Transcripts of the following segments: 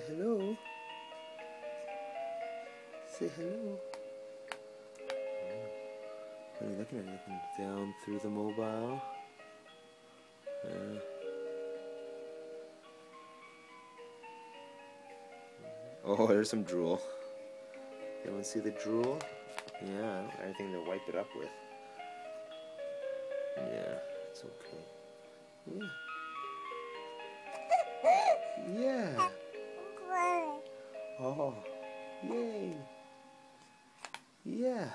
hello. Say hello. What are you looking at? Looking down through the mobile. Oh, there's some drool. You want to see the drool? Yeah, anything to wipe it up with. Yeah, it's okay. Yeah. Yeah. Oh, yay. Yeah.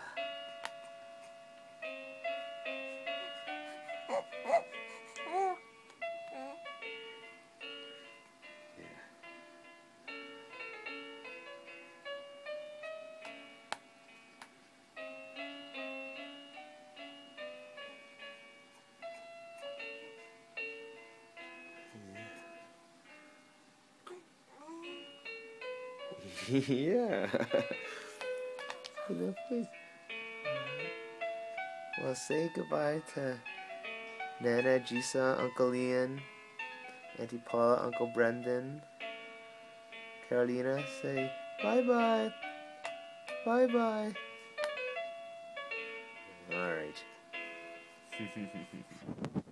Yeah. Well, say goodbye to Nana, Jisa, Uncle Ian, Auntie Paula, Uncle Brendan, Carolina. Say bye-bye. Bye-bye. All right.